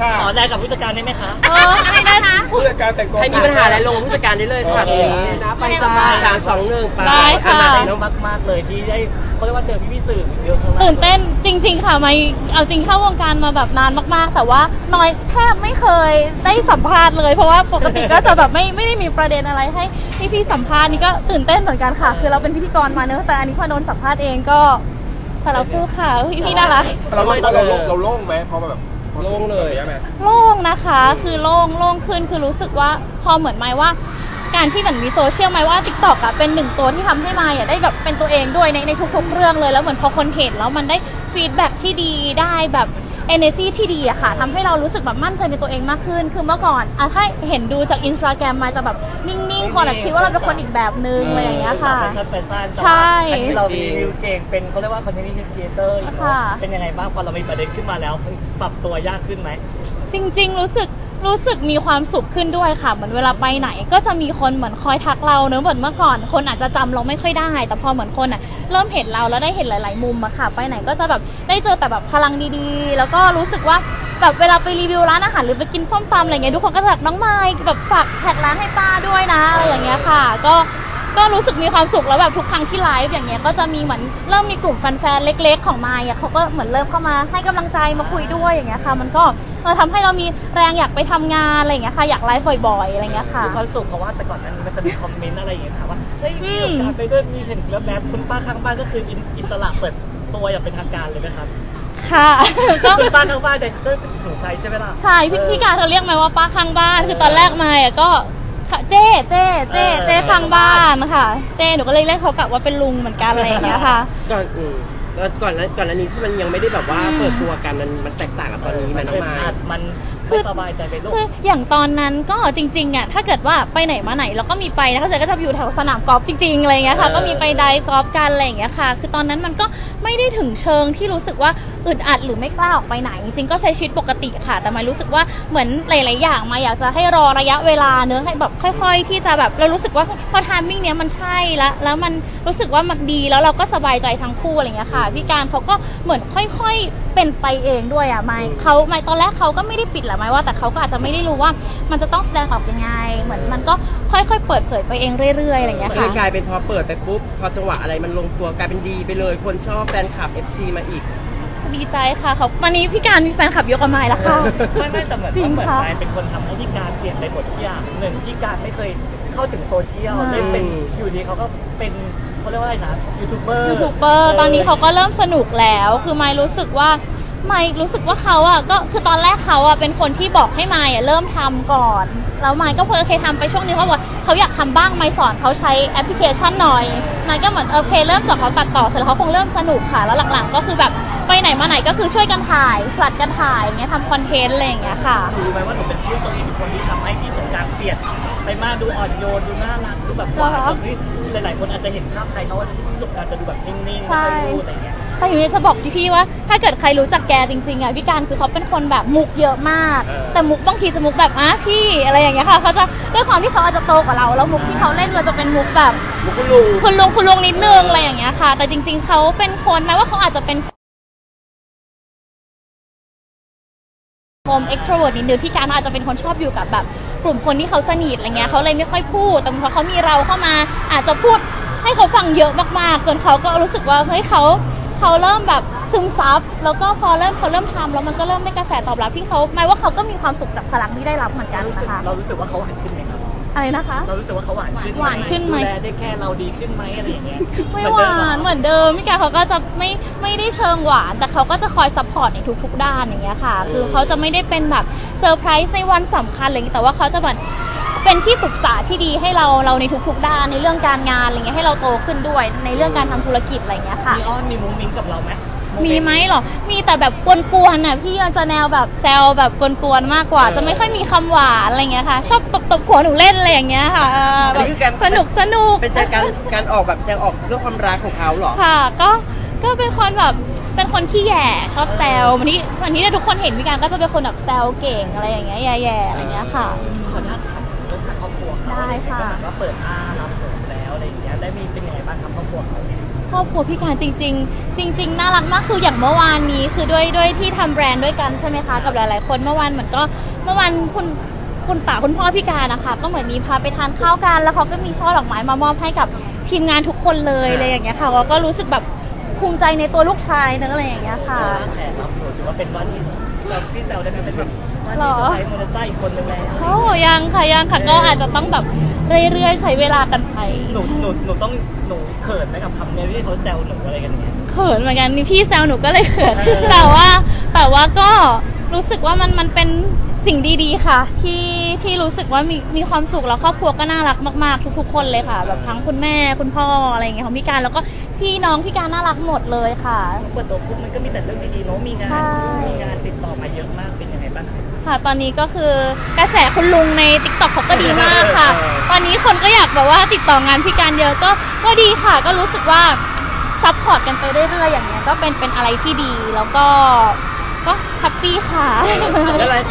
ขอแลกกับผู้จัดการได้ไหมคะอะไรนะคะผู้จัดการแต่งตัวใครมีปัญหาอะไรลงผู้จัดการได้เลยค่ะตรงนี้นะไป3 2 1ไปค่ะน้องมากเลยที่ได้เขาเรียกว่าเจอพี่สื่อเยอะตื่นเต้นจริงๆค่ะไม่เอาจริงเข้าวงการมาแบบนานมากๆแต่ว่าน้อยแทบไม่เคยได้สัมภาษณ์เลยเพราะว่าปกติก็จะแบบไม่ได้มีประเด็นอะไรให้พี่สัมภาษณ์นี่ก็ตื่นเต้นเหมือนกันค่ะคือเราเป็นพิธีกรมาเนอะแต่อันนี้พอโดนสัมภาษณ์เองก็แต่เราสู้ค่ะพี่น่ารักเราโล่งไหมเพราะแบบโล่งเลยใช่ไหมโล่งนะคะคือโล่งขึ้นคือรู้สึกว่าพอเหมือนไม้ว่าการที่เหมือนมีโซเชียลไม้ว่า TikTok อ่ะเป็นหนึ่งตัวที่ทำให้ไม้ได้แบบเป็นตัวเองด้วยในทุกๆเรื่องเลยแล้วเหมือนพอคนเห็นแล้วมันได้ฟีดแบ็กที่ดีได้แบบ energy ที่ดีอะค่ะทำให้เรารู้สึกแบบมั่นใจในตัวเองมากขึ้นคือเมื่อก่อนถ้าเห็นดูจาก Instagram มาจะแบบนิ่งๆคนคิดว่าเราเป็นคนอีกแบบนึงอะไรอย่างเงี้ยค่ะใช่เรารีวิวเก่งเป็นเขาเรียกว่า content creator เป็นยังไงบ้างพอเรามีประเด็นขึ้นมาแล้วปรับตัวยากขึ้นไหมจริงๆรู้สึกมีความสุขขึ้นด้วยค่ะเหมือนเวลาไปไหนก็จะมีคนเหมือนคอยทักเราเนอะเหมือนเมื่อก่อนคนอาจจะจำเราไม่ค่อยได้แต่พอเหมือนคนเริ่มเห็นเราแล้วได้เห็นหลายๆมุมอะค่ะไปไหนก็จะแบบได้เจอแต่แบบพลังดีๆแล้วก็รู้สึกว่าแบบเวลาไปรีวิวร้านอาหารหรือไปกินส้มตำอะไรเงี้ยทุกคนก็จะแบบน้องไมค์แบบฝากแท็กร้านให้ป้าด้วยนะอะไรอย่างเงี้ยค่ะก็รู้สึกมีความสุขแล้วแบบทุกครั้งที่ไลฟ์อย่างเงี้ยก็จะมีเหมือนเริ่มมีกลุ่มแฟนๆเล็กๆของมายเขาก็เหมือนเริ่มเข้ามาให้กำลังใจมาคุยด้วยอย่างเงี้ยค่ะมันก็ทำให้เรามีแรงอยากไปทำงานอะไรอย่างเงี้ยค่ะอยากไลฟ์บ่อยๆอะไรเงี้ยค่ะมีความสุขเพราะว่าแต่ก่อนนั้นมันจะมีคอมเมนต์อะไรอย่างเงี้ยถามว่าเฮ้ยมีโอกาสไปด้วยมีเห็นแบบคุณป้าข้างบ้านก็คืออิสระเปิดตัวอย่างเป็นทางการเลยไหมครับค่ะก็คุณป้าข้างบ้านเด็กก็หนูใช้ใช่ไหมล่ะใช่พี่การเขาเรียกไหมว่าป้าข้างบ้านคือตอนแรกมาก็เจ๊ข้างบ้านค่ะเจ๊หนูก็เลยเรียกเขากลับว่าเป็นลุงเหมือนกันอะไรอย่างเงี้ยค่ะก่อนอันนี้ที่มันยังไม่ได้แบบว่าเปิดตัวกันมันแตกต่างกับตอนนี้มันคือสบายใจไปลูกคืออย่างตอนนั้นก็จริงๆถ้าเกิดว่าไปไหนมาไหนเราก็มีไปนะเขาจะก็จะอยู่แถวสนามกอล์ฟจริงๆอะไรเงี้ยค่ะก็มีไปไดฟ์กอล์ฟกันอะไรอย่างเงี้ยค่ะคือตอนนั้นมันก็ไม่ได้ถึงเชิงที่รู้สึกว่าอึดอัดหรือไม่กล้าออกไปไหนจริงๆก็ใช้ชีวิตปกติค่ะแต่มารู้สึกว่าเหมือนหลายๆอย่างมาอยากจะให้รอระยะเวลาเนื้อให้แบบค่อยๆที่จะแบบเรารู้สึกว่าพอไทมิ่งเนี้ยมันใช่แล้วมันรู้สึกว่ามันดีแล้วเราก็สบายใจทั้งคู่อะไรเงี้ยค่ะพี่การเขาก็เหมือนค่อยๆเป็นไปเองด้วยไม่ตอนแรกเขาก็ไม่ได้ปิดแหละไม่ว่าแต่เขาก็อาจจะไม่ได้รู้ว่ามันจะต้องแสดงออกยังไงเหมือนมันก็ค่อยๆเปิดเผยไปเองเรื่อยๆอะไรอย่างเงี้ยค่ะกลายเป็นพอเปิดไปปุ๊บพอจังหวะอะไรมันลงตัวกลายเป็นดีไปเลยคนชอบแฟนคลับ FC มาอีกดีใจค่ะเขาตอนนี้พี่การมีแฟนคลับเยอะกว่าไมค์แล้วค่ะไม่แต่เหมือนไมค์เป็นคนทำให้พี่การเปลี่ยนไปหมดทุกอย่างหนึ่งพี่การไม่เคยเข้าถึงโซเชียลได้เป็นอยู่ดีเขาก็เป็นเขาเรียกว่าอะไรนะยูทูบเบอร์ตอนนี้เขาก็เริ่มสนุกแล้วคือไมค์รู้สึกว่าเขาก็คือตอนแรกเขาเป็นคนที่บอกให้ไมค์เริ่มทำก่อนแล้วไมค์ก็เคยทำไปช่วงนึงเขาบอกเขาอยากทำบ้างไมค์สอนเขาใช้แอปพลิเคชันหน่อยไมค์ก็เหมือนโอเคเริ่มสอนเขาตัดต่อเสร็จแล้วเขาคงเริ่มสนุกค่ะแล้วหลังๆก็คือแบบไปไหนมาไหนก็คือช่วยกันถ่ายผลัดกันถ่ายอย่างเงี้ยทำคอนเทนต์อะไรอย่างเงี้ยค่ะรู้ไหมว่าหนูเป็นผู้ทรงอิทธิพลที่ทำให้พี่สงกรานต์เปลี่ยนไปมากดูอ่อนโยนดูน่ารักดูแบบหวานคือหลายๆคนอาจจะเห็นภาพภายนอกว่าพี่สงกรานต์จะดูแบบนิ่งๆไม่ค่อยพูดอะไรเงี้ยแต่อยู่นี้จะบอกพี่ว่าถ้าเกิดใครรู้จักแกจริงๆพี่การคือเขาเป็นคนแบบมุกเยอะมากแต่มุกบางทีจะมุกแบบพี่อะไรอย่างเงี้ยค่ะเขาจะด้วยความที่เขาอาจจะโตกว่าเราแล้วมุกที่เขาเล่นมันจะเป็นมุกแบบคุณลุงนิดนึงอะไรอย่างเงี้ยค่ะแต่จริงๆเขาเป็นคนแม้ว่าเขาอาจจะเป็นextrovert นิดนึงพี่การอาจจะเป็นคนชอบอยู่กับแบบกลุ่มคนที่เขาสนิทอะไรเงี้ยเขาเลยไม่ค่อยพูดแต่พอเขามีเราเข้ามาอาจจะพูดให้เขาฟังเยอะมากๆจนเขาก็รู้สึกว่าเฮ้ยเขาเริ่มแบบซึมซับแล้วก็พอเขาเริ่มทำแล้วมันก็เริ่มได้กระแสตอบรับที่เขาหมายว่าเขาก็มีความสุขจากพลังที่ได้รับเหมือนกันนะคะเรารู้สึกว่าเขาหวานขึ้นไหมครับอะไรนะคะเรารู้สึกว่าเขาหวานขึ้นไหมดูแลได้แค่เราดีขึ้นไหมอะไรอย่างเงี้ยไม่หวานเหมือนเดิมพี่แกเขาก็จะไม่ได้เชิงหวานแต่เขาก็จะคอยซัพพอร์ตในทุกๆด้านอย่างเงี้ยค่ะคือเขาจะไม่ได้เป็นแบบเซอร์ไพรส์ในวันสำคัญอะไรอย่างเงี้ยแต่ว่าเขาจะแบบเป็นที่ปรึกษาที่ดีให้เราในทุกๆด้านในเรื่องการงานอะไรเงี้ยให้เราโตขึ้นด้วยในเรื่องการทำธุรกิจอะไรเงี้ยค่ะมีอ้อนมีมุ้งมิ้งกับเราไหมมีไหมหรอมีแต่แบบกวนๆน่ะพี่จะแนวแบบแซวแบบกวนๆมากกว่าจะไม่ค่อยมีคำหวานอะไรเงี้ยค่ะชอบตบหัวหนูเล่นอะไรอย่างเงี้ยค่ะสนุกเป็นการออกแบบแสดงออกเรื่องความรักของเขาหรอค่ะก็เป็นคนแบบเป็นคนขี้แย่ชอบแซววันนี้ทุกคนเห็นพี่การก็จะเป็นคนแบบแซวเก่งอะไรอย่างเงี้ยแย่ๆอะไรเงี้ยค่ะขออนุญาตถามเรื่องครอบครัวเขาได้ค่ะว่าเปิดรับผมแล้วอะไรอย่างเงี้ยได้มีเป็นยังไงบ้างครับครอบครัวเขาครอบครัวพี่การจริงๆจริงๆน่ารักมากคืออย่างเมื่อวานนี้คือด้วยที่ทำแบรนด์ด้วยกันใช่ไหมคะกับหลายๆคนเมื่อวานเหมือนก็เมื่อวานคุณป่าคุณพ่อพี่การนะคะก็เหมือนมีพาไปทานข้าวกันแล้วเขาก็มีช่อดอกไม้มามอบให้กับทีมงานทุกคนเลยอะไรอย่างเงี้ยค่ะก็รู้สึกแบบภูมิใจในตัวลูกชายนะอะไรอย่างเงี้ยค่ะแฉรับหนูถือว่าเป็นว่าที่พี่แซวได้ไหมเป็นแบบว่าที่สะใภ้โมเดลต้าอีกคนนึงแล้วโอ้ยังค่ะก็อาจจะต้องแบบเรื่อยๆใช้เวลากันไปหนูต้องหนูเขินไหมกับคำนี้ที่เขาแซวหนูอะไรกันอย่างเงี้ยเขินเหมือนกันนี่พี่แซวหนูก็เลยเขินแต่ว่าก็รู้สึกว่ามันเป็นสิ่งดีๆค่ะที่รู้สึกว่ามีความสุขแล้วครอบครัวก็น่ารักมากๆทุกๆคนเลยค่ะแบบทั้งคุณแม่คุณพ่ออะไรอย่างเงี้ยของพี่การแล้วก็พี่น้องพี่การน่ารักหมดเลยค่ะเปิดตัวปุ๊บมันก็มีแต่เรื่องดีๆเนาะมีงานติดต่อมาเยอะมากเป็นยังไงบ้างคะค่ะตอนนี้ก็คือกระแสคุณลุงใน TikTok เขาก็ดีมากค่ะ ตอนนี้คนก็อยากแบบว่าติดต่องานพี่การเยอะก็ดีค่ะก็รู้สึกว่าซัพพอร์ตกันไปเรื่อยๆอย่างเงี้ยก็เป็นอะไรที่ดีแล้วก็แฮปปี้ค่ะแล้วอะไร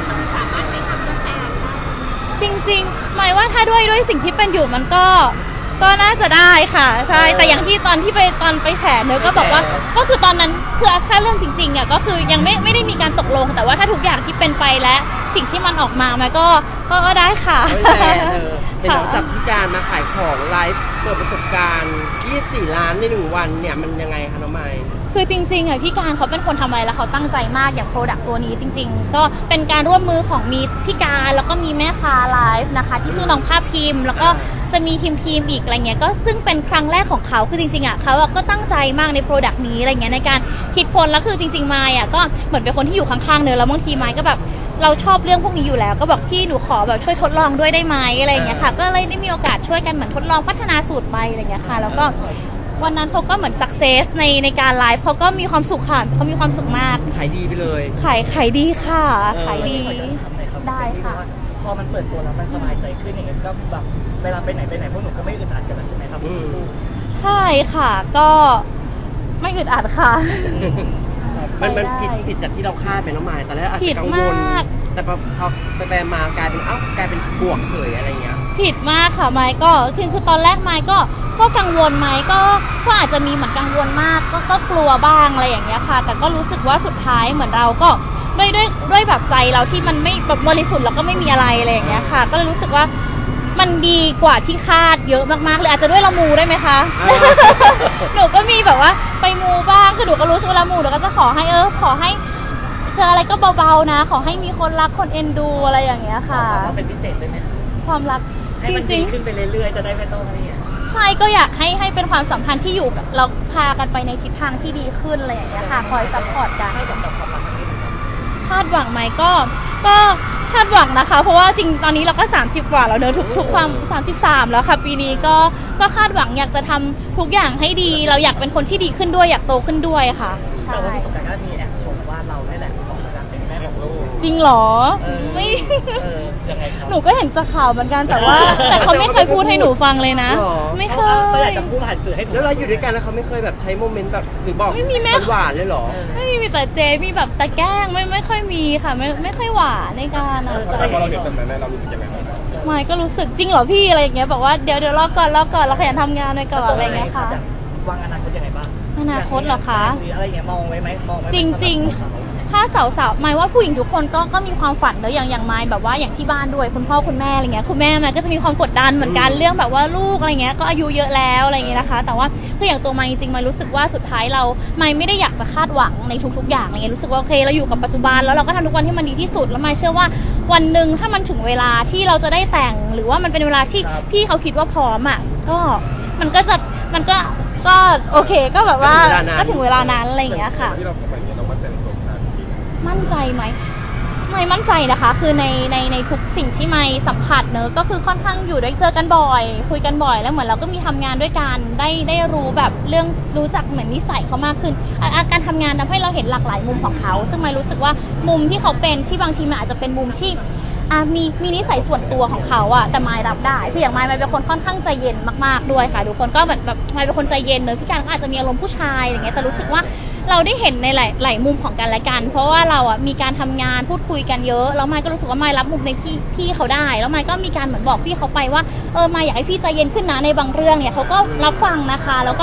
จริงๆหมายว่าถ้าด้วยสิ่งที่เป็นอยู่มันก็น่าจะได้ค่ะใช่แต่อย่างที่ตอนไปแฉเนอะก็บอกว่าก็คือตอนนั้นคือถ้าเรื่องจริงๆอ่ะก็คือยังไม่ได้มีการตกลงแต่ว่าถ้าทุกอย่างที่เป็นไปและสิ่งที่มันออกมามันก็ได้ค่ะไม่แน่เห็นเราจับพี่การมาขายของไลฟ์เปิดประสบการณ์24 ล้านใน1 วันเนี่ยมันยังไงคะน้องไมค์คือจริงๆอ่ะพี่การเขาเป็นคนทำอะไรแล้วเขาตั้งใจมากอย่างโปรดักต์ตัวนี้จริงๆก็เป็นการร่วมมือของมีพี่การแล้วก็มีแม่ค้าไลฟ์นะคะที่ชื่อน้องภาพพิมพ์แล้วก็จะมีทีมอีกอะไรเงี้ยก็ซึ่งเป็นครั้งแรกของเขาคือจริงๆอ่ะเขาก็ตั้งใจมากในโปรดักต์นี้อะไรเงี้ยในการคิดค้นแล้วคือจริงๆไมค์อ่ะก็เหมือนเป็นคนที่อยู่ข้างๆเนอะแล้วบางทีไมค์ก็แบบเราชอบเรื่องพวกนี้อยู่แล้วก็บอกพี่หนูขอแบบช่วยทดลองด้วยได้ไหมอะไรเงี้ยค่ะก็เลยได้มีโอกาสช่วยกันเหมือนทดลองพัฒนาสูตรไปอะไรเงี้ยค่ะแล้วก็วันนั้นเขาก็เหมือนสักเซสในการไลฟ์เขาก็มีความสุขค่ะเขามีความสุขมากขายดีไปเลยขายดีค่ะขายดีได้ค่ะพอมันเปิดตัวแล้วมันสบายใจขึ้นอย่างเงี้ยก็แบบเวลาไปไหนพวกหนูก็ไม่อึดอัดกันแล้วใช่ไหมครับใช่ค่ะก็ไม่อึดอัดค่ะมันผิดจากที่เราคาดไปน้องไมค์ตอนแรกอาจจะกังวลแต่พอไปมากลายเป็นบวกเฉยอะไรเงี้ยผิดมากค่ะไมค์ก็คือตอนแรกไมค์ก็กังวลไหมก็อาจจะมีเหมือนกังวลมากก็กลัวบ้างอะไรอย่างเงี้ยค่ะแต่ก็รู้สึกว่าสุดท้ายเหมือนเราก็ด้วยแบบใจเราที่มันไม่แบบบริสุทธิ์แล้วก็ไม่มีอะไรอย่างเงี้ยค่ะก็เลยรู้สึกว่ามันดีกว่าที่คาดเยอะมากๆเลยอาจจะด้วยเรามูได้ไหมคะ หนูก็มีแบบว่าไปมูบ้างคือหนูก็รู้สึกเวลามูหนูก็จะขอให้เจออะไรก็เบาๆนะขอให้มีคนรักคนเอ็นดูอะไรอย่างเงี้ยค่ะความเป็นพิเศษได้ไหมคะความรักให้มันดีขึ้นไปเรื่อยๆจะได้ไม่ต้องอะไรเงี้ยใช่ก็อยากให้เป็นความสัมพันธ์ที่อยู่แบบเราพากันไปในทิศทางที่ดีขึ้นอะไรอย่างเงี้ยค่ะคอยซัพพอร์ตกันให้กับความรักครั้งนี้เหมือนกันคาดหวังไหมก็คาดหวังนะคะเพราะว่าจริงตอนนี้เราก็30กว่าแล้วเนอะทุกความ33แล้วค่ะปีนี้ก็คาดหวังอยากจะทำทุกอย่างให้ดีเราอยากเป็นคนที่ดีขึ้นด้วยอยากโตขึ้นด้วยค่ะใช่แต่ว่าพี่สงกรานต์ก็มีแอบชมว่าเราได้แหละของการเป็นแม่ของลูกจริงเหรอ ไม่ยังไงครับหนูก็เห็นจากข่าวเหมือนกันแต่เขาไม่เคยพูดให้หนูฟังเลยนะ ไม่เคก็อยากยจะพูดผ่านสื่อให้ดูแล้วเราอยู่ด้วยกันแล้วเขาไม่เคยแบบใช้โมเมนต์แบบหรือบอกไม่มีแม่หวานๆเลยเหรอไม่มีแต่เจมีแบบแต่แกล้งไม่ค่อยมีค่ะไม่ค่อยหวานในการอะแต่พอเราเห็นแบบนั้นเรารู้สึกยังไงบ้างครับไม่ก็รู้สึกจริงเหรอพี่อะไรอย่างเงี้ยบอกว่าเดี๋ยวรอก่อนเราขยันทำงานไปก่อนอะไรอย่างเงี้ยค่ะวางอนาคตยังไงบ้างอนาคตเหรอคะอะไรอย่างเงี้ยมองไว้ไหมมองไว้จริงถ้าสาวๆหมายว่าผู้หญิงทุกคนก็มีความฝันเนอะอย่างไมค์แบบว่าอย่างที่บ้านด้วยคุณพ่อคุณแม่อะไรเงี้ยคุณแม่มันก็จะมีความกดดันเหมือนกันเรื่องแบบว่าลูกอะไรเงี้ยก็อายุเยอะแล้วอะไรเงี้ยนะคะแต่ว่าคืออย่างตัวไมค์จริงๆไมค์รู้สึกว่าสุดท้ายไมค์ไม่ได้อยากจะคาดหวังในทุกๆอย่างอะไรเงี้ยรู้สึกว่าโอเคเราอยู่กับปัจจุบันแล้วเราก็ทำทุกวันที่มันดีที่สุดแล้วไมค์เชื่อว่าวันหนึ่งถ้ามันถึงเวลาที่เราจะได้แต่งหรือว่ามันเป็นเวลาที่พี่เขาคิดว่าพร้อมอ่ะก็โอเคก็แบบว่าก็ถึงเวลานั้นอะไรอย่างเงี้ยค่ะที่เราทำอย่างเงี้ยเรามั่นใจในตัวเราจริงมั่นใจไหมไม่มั่นใจนะคะคือในทุกสิ่งที่ไม่สัมผัสเนอะก็คือค่อนข้างอยู่ด้วยเจอกันบ่อยคุยกันบ่อยแล้วเหมือนเราก็มีทำงานด้วยกันได้รู้แบบเรื่องรู้จักเหมือนนิสัยเขามากขึ้นการทำงานทำให้เราเห็นหลากหลายมุมของเขาซึ่งไม่รู้สึกว่ามุมที่เขาเป็นที่บางทีมันอาจจะเป็นมุมที่มีนิสัยส่วนตัวของเขาอะแต่ไมค์รับได้คืออย่างไมค์เป็นคนค่อนข้างใจเย็นมากๆด้วยค่ะทุกคนก็แบบไมค์เป็นคนใจเย็นเนอะพี่การก็อาจจะมีอารมณ์ผู้ชายอย่างเงี้ยแต่รู้สึกว่าเราได้เห็นในหลายมุมของกันและกันเพราะว่าเราอะมีการทำงานพูดคุยกันเยอะแล้วไมค์ก็รู้สึกว่าไมค์รับมุมในพี่เขาได้แล้วไมค์ก็มีการเหมือนบอกพี่เขาไปว่าไมค์อยากให้พี่ใจเย็นขึ้นนะในบางเรื่องเนี่ยเขาก็รับฟังนะคะแล้วก็เหมือน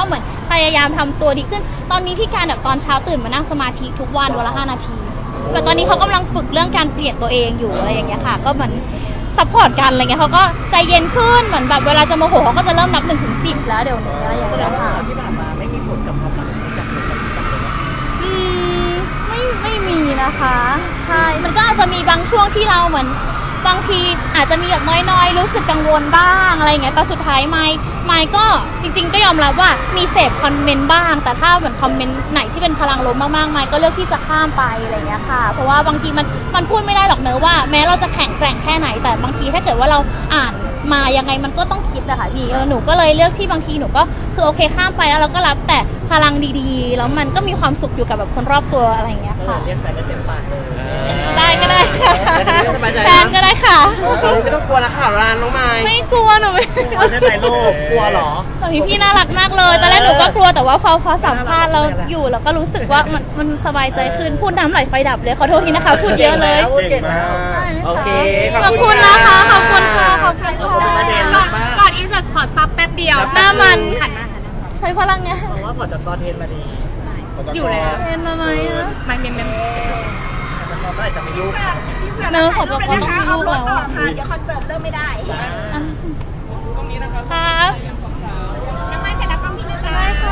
พยายามทำตัวดีขึ้นตอนนี้พี่การแบบตอนเช้าตื่นมานั่งสมาธิทุกวันวันละ5 นาทีแต่ตอนนี้เขากำลังฝึกเรื่องการเปลี่ยนตัวเองอยู่อะไรอย่างเงี้ยค่ะก็เหมือนซัพพอร์ตกันอะไรเงี้ยเขาก็ใจเย็นขึ้นเหมือนแบบเวลาจะโมโหเขาก็จะเริ่มนับ1 ถึง 10แล้วเดี๋ยวนี้อะไรอย่างแสดเงี้งยว่าค่ะข่าวที่ผ่านมาไม่มีผลกับความรักจากคนที่รู้จักเลยนะไม่มีนะคะ ใช่มันก็อาจจะมีบางช่วงที่เราเหมือนบางทีอาจจะมีแบบน้อยๆรู้สึกกังวลบ้างอะไรอย่างเงี้ยแต่สุดท้ายไม่ก็จริงๆก็ยอมรับว่ามีเสพคอมเมนต์บ้างแต่ถ้าเหมือนคอมเมนต์ไหนที่เป็นพลังลบมากๆไม่ก็เลือกที่จะข้ามไปอะไรอย่างเงี้ยค่ะเพราะว่าบางทีมันพูดไม่ได้หรอกเนอะว่าแม้เราจะแข็งแกร่งแค่ไหนแต่บางทีถ้าเกิดว่าเราอ่านมายังไงมันก็ต้องคิดอะค่ะพี่หนูก็เลยเลือกที่บางทีหนูก็คือโอเคข้ามไปแล้วเราก็รับแต่พลังดีๆแล้วมันก็มีความสุขอยู่กับแบบคนรอบตัวอะไรอย่างเงี้ยค่ะเรียกแฟนได้เต็มปากเลยได้ก็ได้ค่ะสบายใจแฟนก็ได้ค่ะตอนนี้ไม่ต้องกลัวแล้วค่ะร้านน้องไม้ไม่กลัวหนูไม่กลัวใช่ไหมลูกกลัวเหรอตอนนี้พี่น่ารักมากเลยตอนแรกหนูก็กลัวแต่ว่าพอสัมภาษณ์เราอยู่แล้วก็รู้สึกว่ามันสบายใจขึ้นพูดน้ำไหลไฟดับเลยขอโทษทีนะคะพูดเยอะเลยเก่งมากโอเคขอบคุณนะคะขอบคุณค่ะขอบคุณขอบคุณประเด็นค่ะมากก่อนอินเสิร์ตขอซับแป๊บเดียวหน้ามันใช้พลังไงเพราะว่าพอจากตอนเทนมาดีอยู่แล้วเห็นมาไหมอะมันเป็นแต่ตอนเมื่อไหร่จะมีลูกเนอะขอจะขอต้องมีลูกแล้วอะค่ะเดี๋ยวคอนเสิร์ตเริ่มไม่ได้ครับยังไม่เสร็จแล้วก็มีนะจ๊ะได้ค่ะ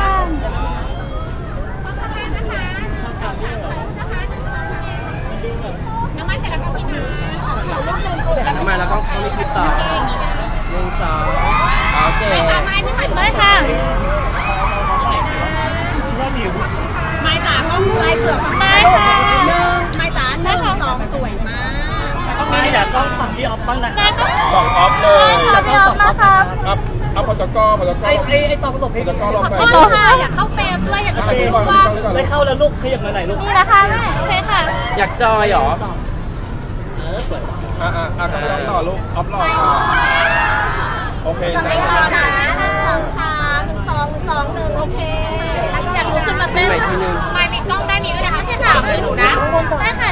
ยังไม่เสร็จแล้วก็มีนะทำไมเราต้องมีคลิปต่อ1 2โอเคได้ค่ะว่านิวไม่จ๋าก็ไลฟ์เผื่อฟังได้ค่ะไม่จ๋า1 2สวยมากต้องมีอยากต้องฝั่งพี่ออฟบ้างนะคได้รับค่ะสองออฟเลได้ยค่ะพี่ออฟมาครับครับเอาพอตกพอตกไอ้ตองหลบให้พอตกลงไปขอโทษค่ะอยากเข้าเฟรมด้วยอยากจะไปรู้ก่อนว่าไม่เข้าแล้วลูกขยับมาไหนลูกนี่นะคะแม่โอเคค่ะอยากจอยเหรอสวยว่ะกำลังต่อลูกออฟรอโอเคไม่ต่อนะ1 2 3 1 2 1 2 1โอเคอยากลุกขึ้นมาเต้นใหม่ทีนึงไม่มีกล้องด้านนี้ด้วยนะคะใช่ค่ะคือหนูนะได้ค่ะ